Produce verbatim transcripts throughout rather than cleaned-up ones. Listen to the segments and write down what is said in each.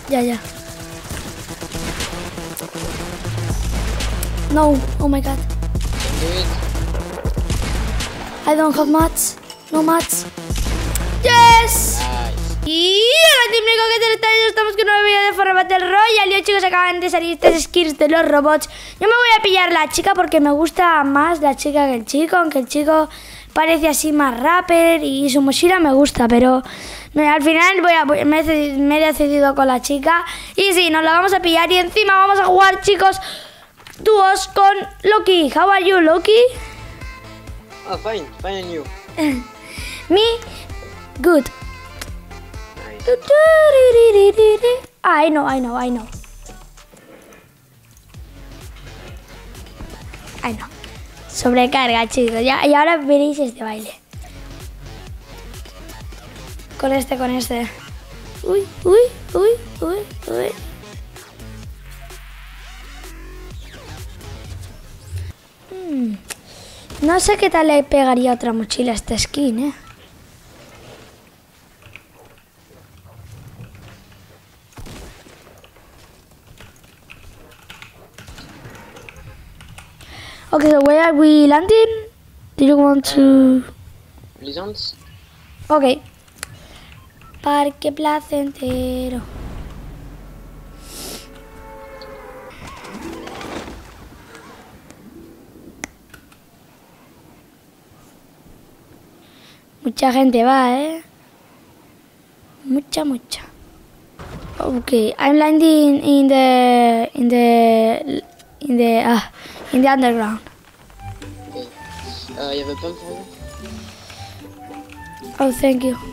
Ya, ya. No, oh my god. Do it. I don't have mats. No mats. Yes. Nice. Y hola, team Nico, ¿qué tal estáis? Estamos con un nuevo vídeo de Fortnite Battle Royale. Y hoy, chicos, acaban de salir estas skins de los robots. Yo me voy a pillar la chica porque me gusta más la chica que el chico. Aunque el chico parece así más rapper y su mochila me gusta, pero me, al final voy a, me, he, me he decidido con la chica. Y sí, nos la vamos a pillar y encima vamos a jugar, chicos, dúos con Loki. How are you, Loki? Oh, fine. Fine and you. Me? Good. Nice. I know, I know, I know. I know. Sobrecarga, chicos. Ya, y ahora veréis este baile. Con este, con este. Uy, uy, uy, uy, uy. Hmm. No sé qué tal le pegaría otra mochila a esta skin, eh. Okay, so where are we landing? Do you want to... Pleasant? Okay. Parque placentero. Mucha gente va, eh. Mucha, mucha. Okay, I'm landing in the in the in the uh, in the underground. Okay. Uh, you have a pump for you? Oh, thank you.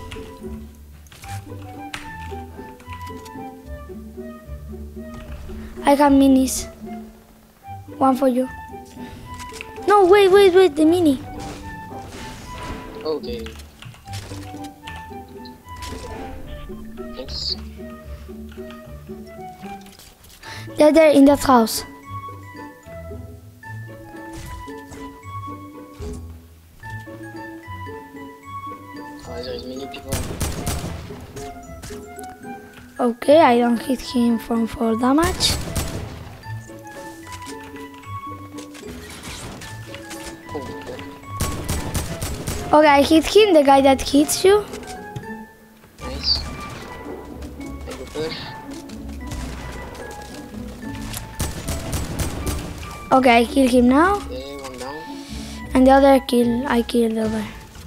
I have minis. One for you. No, wait, wait, wait, the mini. Okay. Thanks. They're there in that house. Oh, there is many people. Okay, I don't hit him from full damage. Oh, okay. Okay, I hit him, the guy that hits you. Nice. I go push. Okay, I kill him now. Okay, one down. And the other kill, I killed over.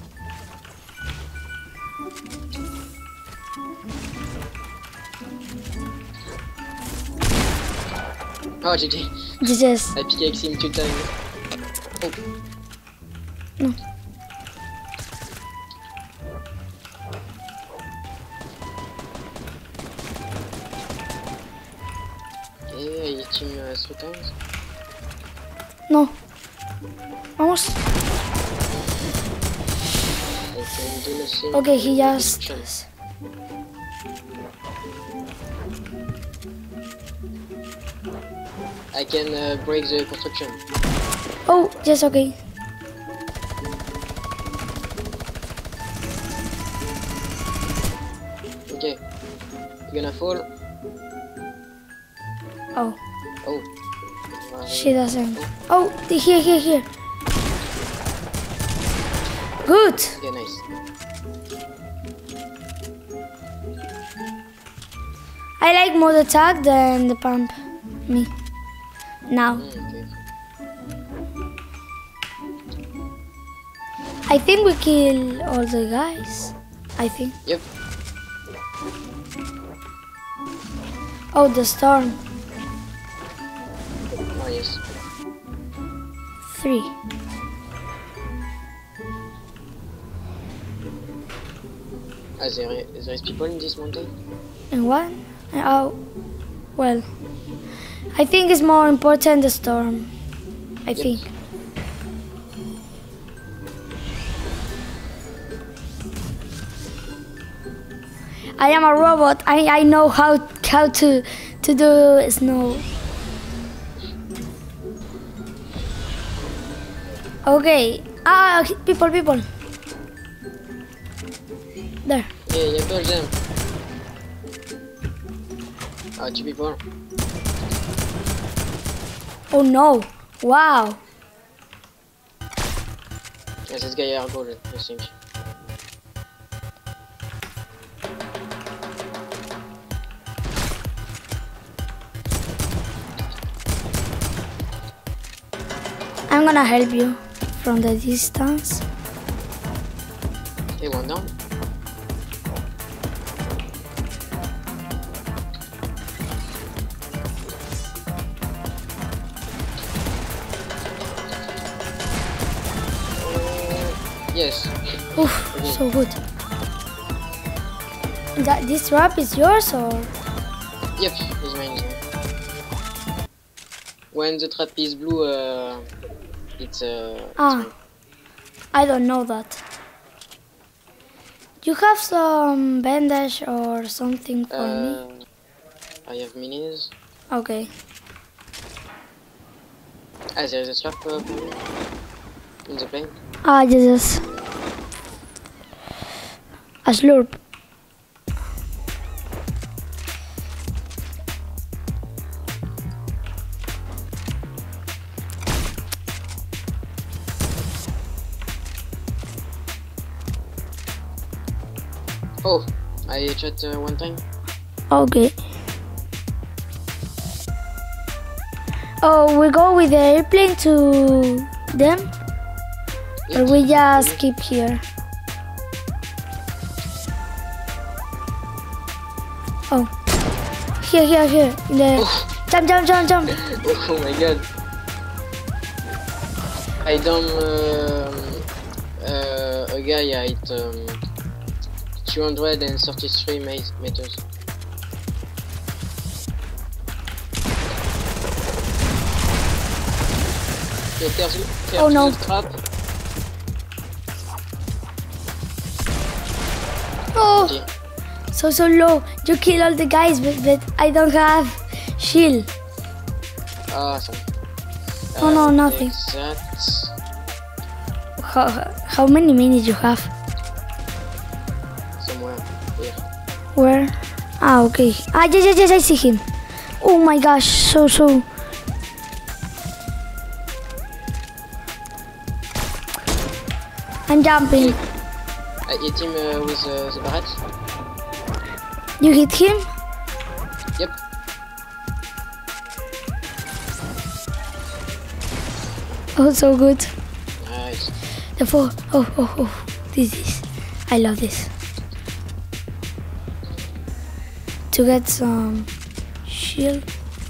Oh, G G. Jesus. I piqué avec Sim tout le time. Oh. No. Okay, I hit him uh, three times. No. Vamos. I can do nothing. Okay, he just... Chance. I can uh, break the construction. Oh, yes, okay. Okay. You gonna fall? Oh, Oh. Uh, she doesn't. Oh, here, here, here. Good. Okay, nice. I like more attack than the pump. Me. Now. Mm, okay. I think we kill all the guys. I think. Yep. Oh, the storm. Oh, yes. Three. Ah, there, there is people in this mountain? And one? Oh, well. I think it's more important the storm. I Yep. think. I am a robot. I, I know how how to to do snow. Okay. Ah, people, people. There. Yeah, yeah, push them. Ah, two people. Oh no! Wow! Yes, this guy are golden, I think. I'm gonna help you from the distance. Okay, one down. Yes. Oof, Okay. so good. That this trap is yours or? Yep, it's mine. When the trap is blue, uh, it's uh. Ah, it's I don't know that. You have some bandage or something for mine. me? Uh, I have minis. Okay. Ah, there is a trap uh, in the plane. Ah, Jesus. A slurp. Oh, I shot uh, one time. Okay. Oh, we go with the airplane to them? Or we just keep here? Oh. Here, here, here. In the... Oh. Jump, jump, jump, jump. Oh my god. I down um, uh, a guy at um, two hundred thirty-three meters. Okay, there's, there's Oh, no. the trap. Oh, Okay. so, so low. You kill all the guys, but, but I don't have shield. Awesome. Oh, no, nothing. That. How, how many minutes you have? Somewhere here. Where? Ah, okay. Ah, yes, yes, yes, I see him. Oh my gosh, so, so. I'm jumping. I hit him uh, with uh, the barrette. You hit him? Yep. Oh, so good. Nice. The four. Oh, oh, oh. This is. I love this. To get some shield.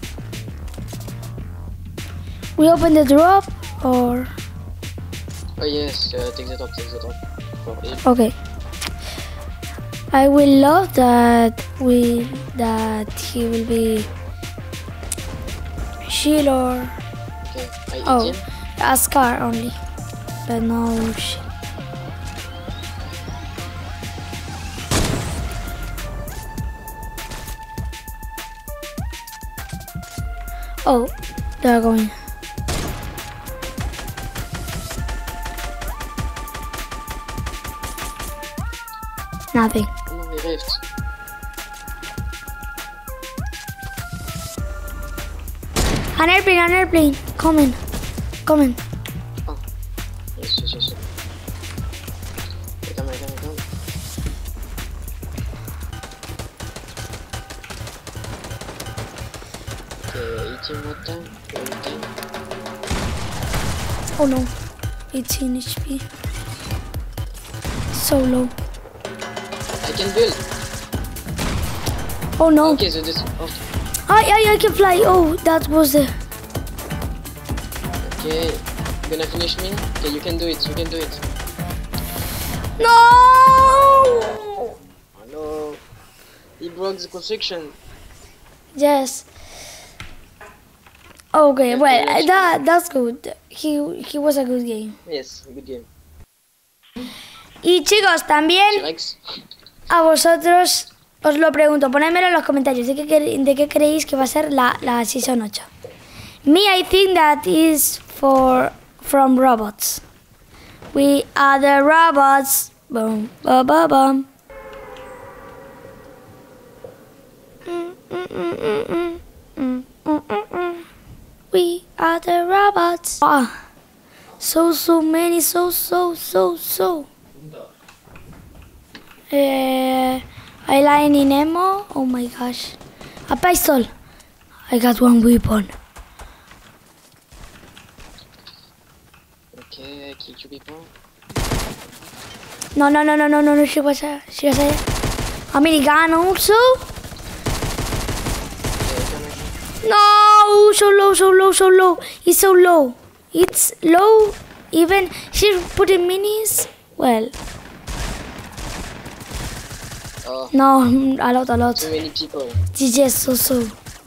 We open the drop or. Oh yes, uh, take the top, take the top. For it. Okay. I will love that we that he will be shield or Okay, I hit oh him. a scar only, but no shield. Oh, they're going. Nothing. Oh no, he rift. An airplane, an airplane. Coming. Coming. Oh. Yes, yes, yes. I come, I come, I come. Okay, hit him one time, one time. Oh no. eighteen H P. So low. I can build. Oh no. Okay, so this. Oh, I, I, I can fly. Oh, that was the. okay. You gonna finish me? Okay, you can do it, you can do it. No! Oh no. He broke the construction. Yes. Okay, Yeah, well, yeah, that that's good. He he was a good game. Yes, good game. Y chicos, también T-Rex. a vosotros os lo pregunto, ponedmelo en los comentarios de qué, quere- de qué creéis que va a ser la, la Season ocho. Me, I think that is for from robots. We are the robots. Boom, ba ba bum. Mm, We are the robots. Ah, so so many, so so so so. Uh, I line in ammo. Oh my gosh, a pistol. I got one weapon. Okay, I killed two people. No, no, no, no, no, no, no. She was a, she was a, a minigun also. No, so low, so low, so low. It's so low. It's low. Even she's putting minis. Well, Oh, no, a lot, a lot. too many people. G G, so so.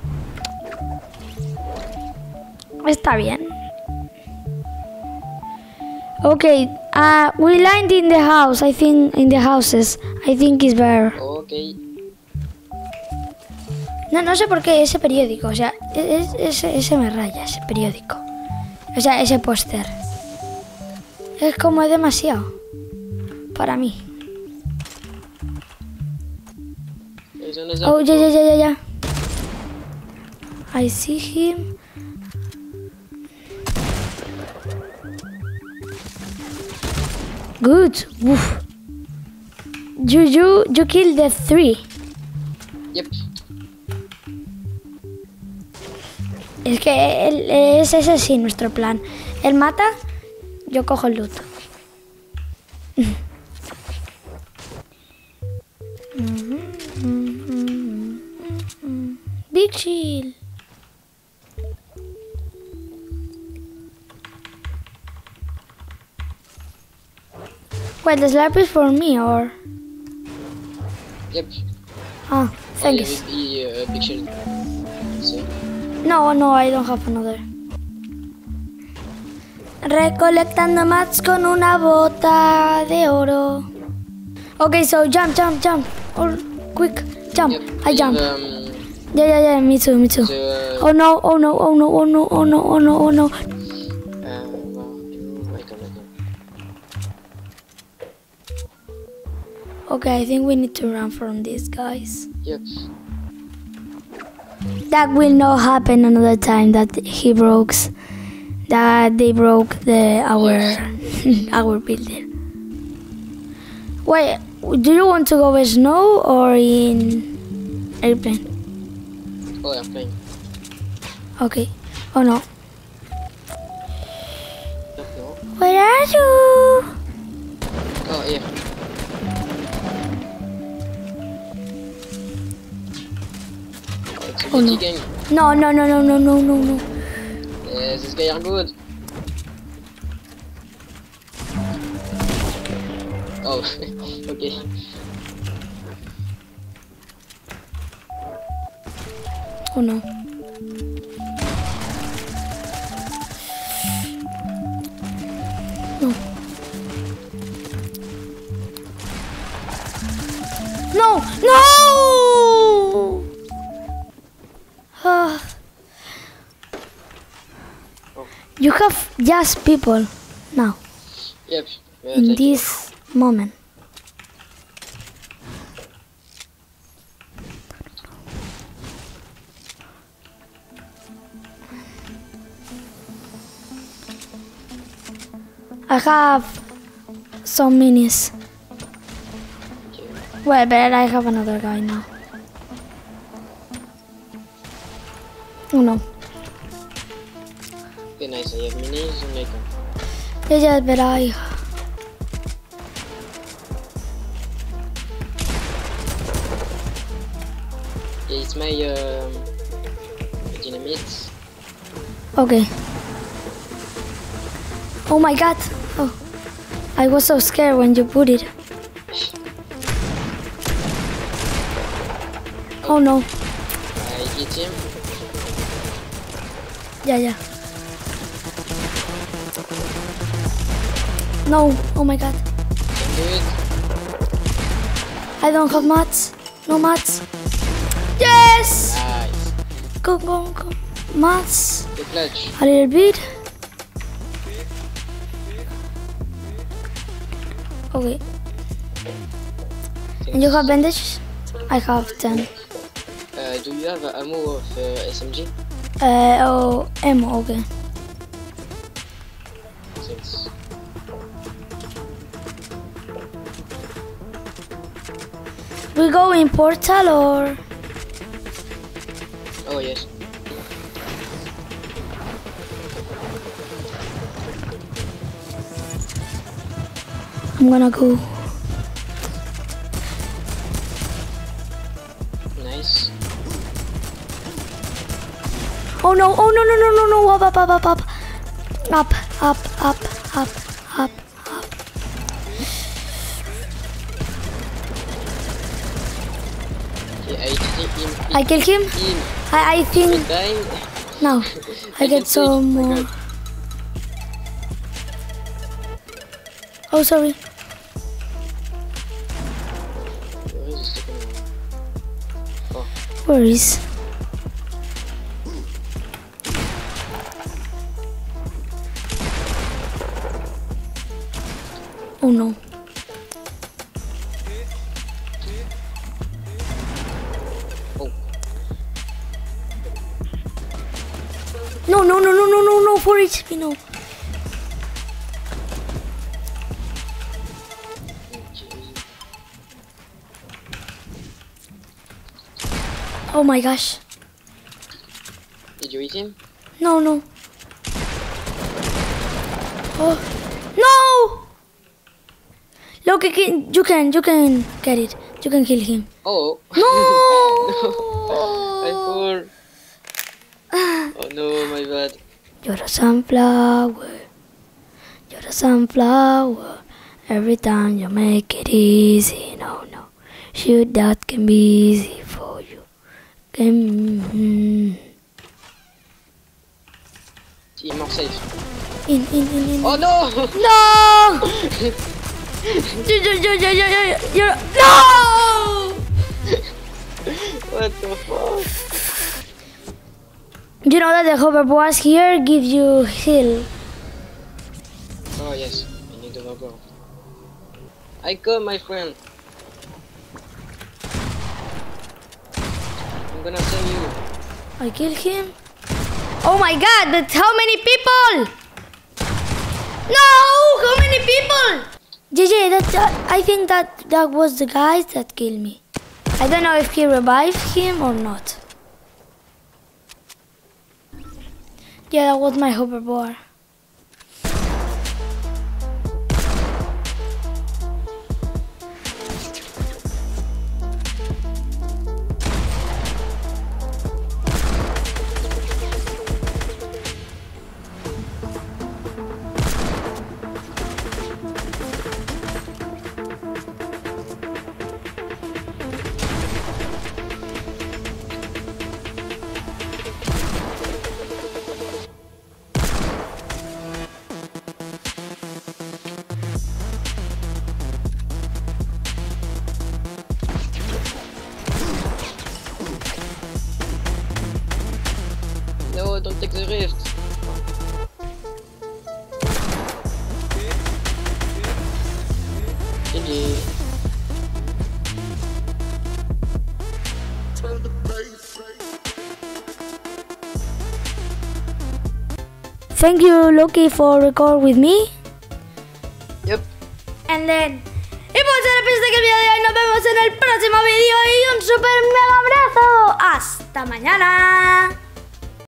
Está bien. Okay, uh, we lined in the house. I think in the houses. I think it's better. Okay. No, no sé por qué ese periódico. O sea, es- ese, ese me raya, ese periódico. O sea, ese póster. Es como es demasiado. Para mí. There's another. Oh, yeah, yeah, yeah, yeah, yeah. I see him. Good. Oof. You, you, you killed the three. Yep. Es que él- es ese sí nuestro plan. Él mata, yo cojo el loot. Big chill. Well, the slap is for me, or Yep. ah, thank Oh, you. yeah, uh, big shield. So, No, no, I don't have another. Recolectando mats con una bota de oro. Okay, so jump, jump, jump. Or quick, jump. yep. I leave, jump. Um, Yeah, yeah, yeah, me too, me too. the, uh, Oh no, oh no, oh no, oh no, oh no, oh no, oh no. uh, well, you- I can, I can. Okay, I think we need to run from these guys. Yep. That will not happen another time that he broke, that they broke the our our building. Wait, do you want to go with snow or in airplane? Oh, I'm playing. Okay. Oh no. No, no. Where are you? Oh, yeah. Oh, it's a Oh, good no. game. No, no, no, no, no, no, no, no. Yes, this guy are good. Oh, okay. Oh no. No. No! No! Ah. You have just people now, Yep. Yeah, in take it. this moment. I have some minis. Okay. Well, but I have another guy now. Oh no. Okay, nice. I have minis and I can. Yeah, yeah, but I... Yeah, it's my um, dynamite. Okay. Oh my god. Oh. I was so scared when you put it. Oh no. I hit him. Yeah, yeah. No. Oh my god. Can do it. I don't have mats. No mats. Yes! Nice. Go, go, go. Mats. The clutch. A little bit. Okay. And you have bandages? I have ten. Uh, Uh, do you have ammo of uh, S M G? Uh, oh, ammo, okay. Thanks. We go in portal or? Oh yes. I'm gonna go. Nice. Oh no, oh no, no, no, no, no, up, up, up, up, up. Up, up, up, up, up, up. Yeah, I think him. I kill him? Him. I, I think, Dying. no, I I get can some take- I more. got- Oh, sorry. Where is the second one? Oh, Where is? Oh no. oh. No, no, no, no, no, no, no, four H P, no. Okay. Oh my gosh. Did you eat him? No, no. Oh. No! Look, you can, you can, you can get it. You can kill him. Oh. No! I fall. Oh no, my bad. You're a sunflower. You're a sunflower. Every time you make it easy. No, no. Shoot, that can be easy for you. Can... mm. Il est mort safe. In, in, in, in. Oh no! No! you, you, you, you, you, you, you, no! What the fuck? You know that the hoverboards here give you heal. Oh yes, I need the rubber. I come, my friend. I'm gonna save you. I kill him. Oh my god, but how many people? No, how many people? J J, that, that I think that that was the guy that killed me. I don't know if he revived him or not. Yeah, that was my hoverboard. No, don't take the rift. G G. Thank you, Loki, for record with me. Yep. And then... Y pues se despide que el vídeo de hoy. Nos vemos en el próximo vídeo y un super mega abrazo. ¡Hasta mañana!